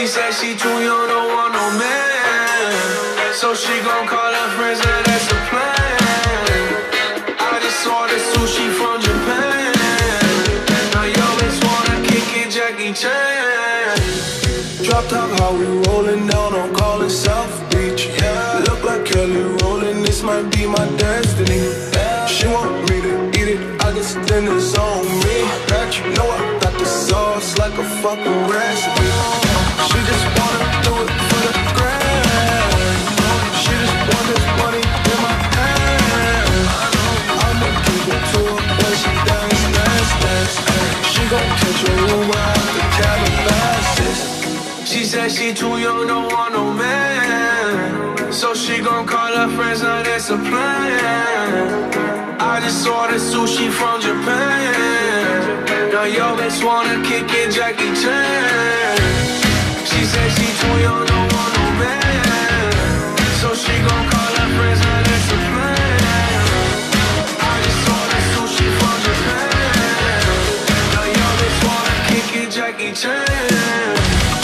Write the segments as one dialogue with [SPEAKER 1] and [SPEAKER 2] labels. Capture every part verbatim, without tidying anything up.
[SPEAKER 1] She said she too young, don't want no man, so she gon' call her friends, and that's the plan. I just ordered sushi from Japan. Now yo bitch wanna kick it, Jackie Chan. Drop top, how we rollin' down on call it South Beach. Yeah, look like Kelly rollin', this might be my destiny. She want me to eat it, I guess then it's on me. That you know I got the sauce like a fucking recipe. She just wanna do it for the grand. She just want this money in my hand. I'ma give it to her when she dance, dance, dance. She gon' catch a Uber out the Calabasas. She said she too young, don't want no man, so she gon' call her friends, now that's a plan. I just ordered sushi from Japan. Now yo bitch wanna kick it, Jackie Chan. She said she too young, don't want no man, so she gon' call her friends, now that's a plan. I just ordered sushi from Japan. Now yo bitch wanna kick it, Jackie Chan.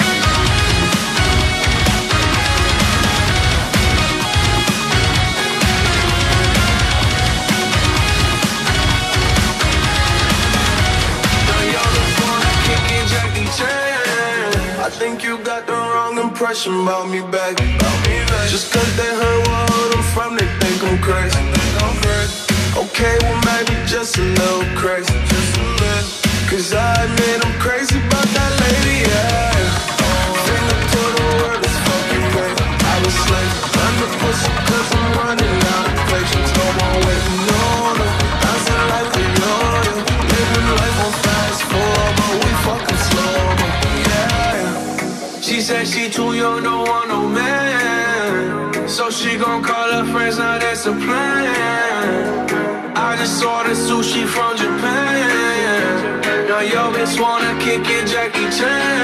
[SPEAKER 1] I think you got the wrong impression about me back. Just cause they heard where I'm from, they think I'm crazy. Okay, well maybe just a little crazy. Cause I admit I'm crazy about that lady, yeah. Finger to the world is fucking great. I was slave, I'm the pussy cause I'm running out of patience. No more waiting on her, dancing like a yo-yo. Living life on fast forward, but we fucking slow. She said she too young, don't want no man, so she gon' call her friends, now that's a plan. I just ordered sushi from Japan. Now yo bitch wanna kick it, Jackie Chan.